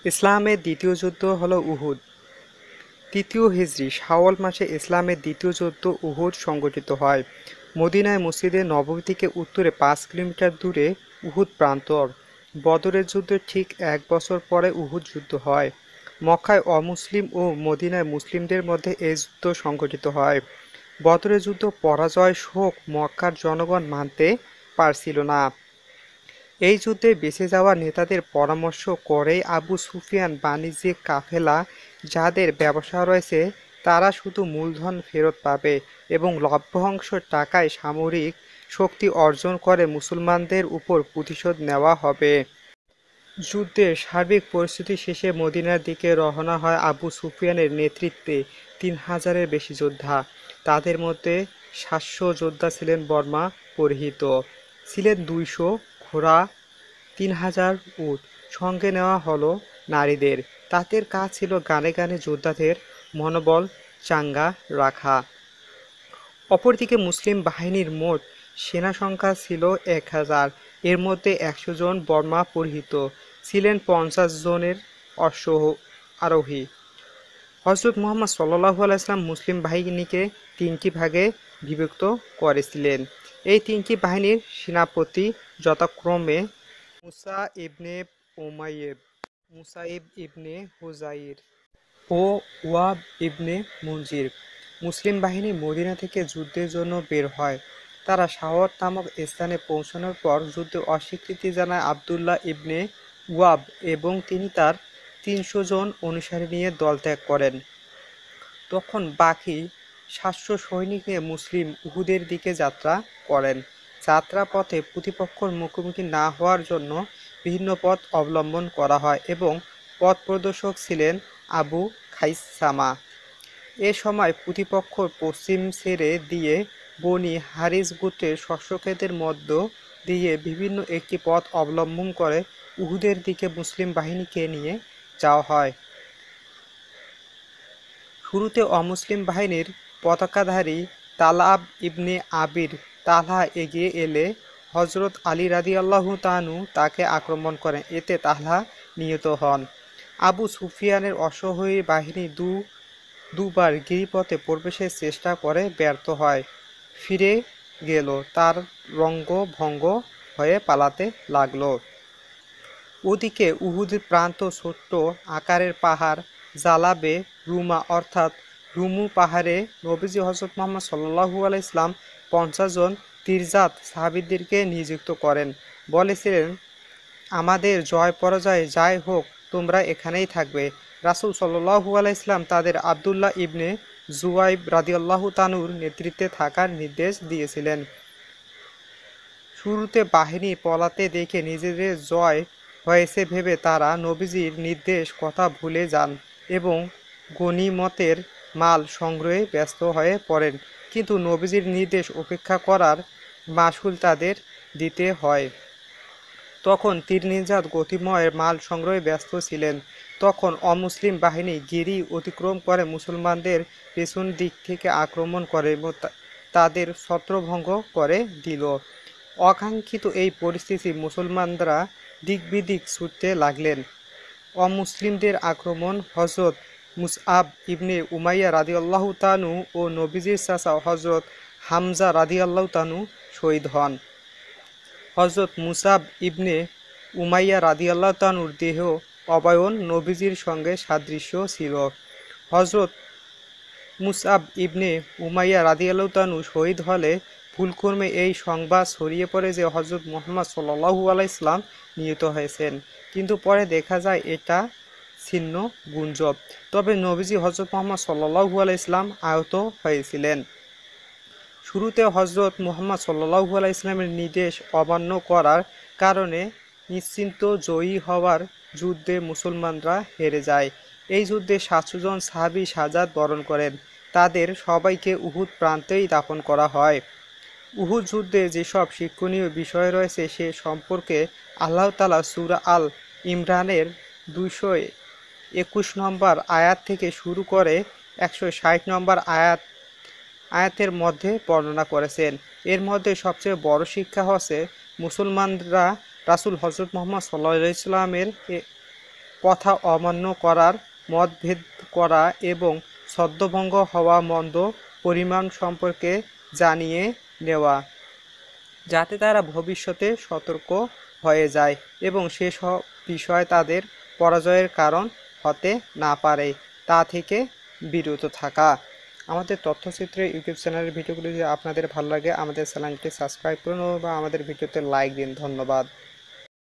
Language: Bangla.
ইসলামের দ্বিতীয় যুদ্ধ হল উহুদ। তৃতীয় হিজরি শাওয়াল মাসে ইসলামের দ্বিতীয় যুদ্ধ উহুদ সংঘটিত হয়। মদিনায় মসজিদে নববী থেকে উত্তরে 5 কিলোমিটার দূরে উহুদ প্রান্তর। বদরের যুদ্ধের ঠিক 1 বছর পরে উহুদ যুদ্ধ হয়। মক্কায় অমুসলিম ও মদিনায় মুসলিমদের মধ্যে এই যুদ্ধ সংঘটিত হয়। বদরের যুদ্ধ পরাজয় শোক মক্কার জনগণ মানতে পারছিল না। এই যুদ্ধে বেঁচে যাওয়া নেতাদের পরামর্শ করেই আবু সুফিয়ান বাণিজ্যিক কাফেলা যাদের ব্যবসা রয়েছে তারা শুধু মূলধন ফেরত পাবে এবং লভ্যাংশ টাকায় সামরিক শক্তি অর্জন করে মুসলমানদের উপর প্রতিশোধ নেওয়া হবে। যুদ্ধের সার্বিক পরিস্থিতি শেষে মদিনার দিকে রওনা হয় আবু সুফিয়ানের নেতৃত্বে 3000-এর বেশি যোদ্ধা। তাদের মধ্যে 700 যোদ্ধা ছিলেন বর্মা পরিহিত, ছিলেন 200 ঘোড়া, 3000 উট। সঙ্গে নেওয়া হলো নারীদের। তাদের কাজ ছিল গানে গানে যোদ্ধাদের মনোবল চাঙ্গা রাখা। অপরদিকে মুসলিম বাহিনীর মোট সেনা সংখ্যা ছিল 1000, এর মধ্যে 100 জন বর্মা পরিহিত, ছিলেন 50 জনের আরোহী। হযরত মুহাম্মদ সাল্লাল্লাহু আলাইহি ওয়াসাল্লাম মুসলিম বাহিনীকে 3টি ভাগে বিভক্ত করেছিলেন। এই 3টি বাহিনীর সেনাপতি যথাক্রমে Musa ibn Umair, Musaib ibn Hujair ও ওয়াব ইবনে মুনজির। মুসলিম বাহিনী মদিনা থেকে যুদ্ধের জন্য বের হয়। তারা শাওয়ার নামক স্থানে পৌঁছানোর পর যুদ্ধে অস্বীকৃতি জানায় আবদুল্লাহ ইবনে ওয়াব এবং তিনি তার 300 জন অনুসারী নিয়ে দল ত্যাগ করেন। তখন বাকি 700 সৈনিক নিয়ে মুসলিম উহুদের দিকে যাত্রা করেন। যাত্রাপথে প্রতিপক্ষের মুখোমুখি না হওয়ার জন্য বিভিন্ন পথ অবলম্বন করা হয় এবং পথ প্রদর্শক ছিলেন আবু খাইসামা। এ সময় প্রতিপক্ষ পশ্চিম ছেড়ে দিয়ে বনি হারিস গোত্রের শস্যক্ষেতের মধ্য দিয়ে বিভিন্ন একটি পথ অবলম্বন করে উহুদের দিকে মুসলিম বাহিনীকে নিয়ে যাওয়া হয়। শুরুতে অমুসলিম বাহিনীর পতাকাধারী তালআব ইবনে আবির তালহা এগিয়ে এলে হযরত আলী রাদিয়াল্লাহু তাআলা তাকে আক্রমণ করেন। এতে তালহা নিহত হন। আবু সুফিয়ানের অশ্বারোহী বাহিনী দুবার গিরিপথে প্রবেশের চেষ্টা করে ব্যর্থ হয়, ফিরে গেল, তার রঙ্গভঙ্গ হয়ে পালাতে লাগল। ওদিকে উহুদ প্রান্ত ছোট্ট আকারের পাহাড় জালাবে রুমা অর্থাৎ রুমু পাহাড়ে নবীজি হযরত মুহাম্মদ সাল্লাল্লাহু আলাইহি ওয়াসাল্লাম 50 জন তীরজাত সাহাবীদেরকে নিযুক্ত করেন। বলেছিলেন, আমাদের জয় পরাজয় যাই হোক তোমরা এখানেই থাকবে। রাসূল সাল্লাল্লাহু আলাইহি ওয়াসাল্লাম তাদের আব্দুল্লাহ ইবনে জুবাইর রাদিয়াল্লাহু তাআলার নেতৃত্বে থাকার নির্দেশ দিয়েছিলেন। শুরুতে বাহিনী পলাতে দেখে নিজেদের জয় হয়েছে ভেবে তারা নবীজির নির্দেশ কথা ভুলে যান এবং গনিমতের মাল সংগ্রহে ব্যস্ত হয়ে পড়েন। কিন্তু নবীজির নির্দেশ উপেক্ষা করার মাসুল তাদের দিতে হয়। তখন তীরনির্যাত গতিময় মাল সংগ্রহে ব্যস্ত ছিলেন। তখন অমুসলিম বাহিনী গিরি অতিক্রম করে মুসলমানদের পেছন দিক থেকে আক্রমণ করে এবং তাদের ছত্রভঙ্গ করে দিল। অকাঙ্ক্ষিত এই পরিস্থিতি মুসলমানরা দিক-বিদিক ছুটতে লাগলেন। অমুসলিমদের আক্রমণ হযরত মুসআব ইবনে উমাইয়া রাদিয়াল্লাহু তাআলা ও নবীজির চাচা হযরত হামজা রাদিয়াল্লাহু তাআলা শহীদ হন। হযরত মুসআব ইবনে উমাইয়া রাদিয়াল্লাহু তাআলার দেহ অবয়ব নবীজির সঙ্গে সাদৃশ্য ছিল। হযরত মুসআব ইবনে উমাইয়া রাদিয়াল্লাহু তাআলা শহীদ হলে ভুলক্রমে এই সংবাদ ছড়িয়ে পড়ে যে হযরত মুহাম্মদ সাল্লাল্লাহু আলাইহি ওয়াসাল্লাম নিহত হয়েছেন, কিন্তু পরে দেখা যায় এটা ছিন্ন গুজব। তবে নবীজি হযরত মুহাম্মদ সাল্লাল্লাহু আলাইহি ওয়াসাল্লাম আহত হয়েছিলেন। শুরুতে হযরত মুহাম্মদ সাল্লাল্লাহু আলাইহি ওয়াসাল্লামের নির্দেশ অমান্য করার কারণে নিশ্চিন্ত জয়ী হওয়ার যুদ্ধে মুসলমানরা হেরে যায়। এই যুদ্ধে 700 জন সাহাবী শাহাদাত বরণ করেন। তাদের সবাইকে উহুদ প্রান্তেই দাফন করা হয়। উহুদ যুদ্ধে যেসব শিক্ষণীয় বিষয় রয়েছে সে সম্পর্কে আল্লাহ তাআলা সূরা আল ইমরানের 221 নম্বর আয়াত থেকে শুরু করে 160 নম্বর আয়াতের মধ্যে বর্ণনা করেছেন। এর মধ্যে সবচেয়ে বড় শিক্ষা হচ্ছে মুসলমানরা রাসূল হযরত মুহাম্মদ সাল্লাল্লাহু আলাইহি ওয়াসাল্লামের কথা অমান্য করার, মতভেদ করা এবং ছদ্মভঙ্গ হওয়া মন্দ পরিমাণ সম্পর্কে জানিয়ে নেওয়া, যাতে তারা ভবিষ্যতে সতর্ক হয়ে যায় এবং সেসব বিষয় তাদের পরাজয়ের কারণ হতে না পারে তা থেকে বিরত থাকা। আমাদের তথ্যচিত্র ইউটিউব চ্যানেলের ভিডিওগুলি যদি আপনাদের ভালো লাগে আমাদের চ্যানেলটি সাবস্ক্রাইব করুন বা আমাদের ভিডিওতে লাইক দিন। ধন্যবাদ।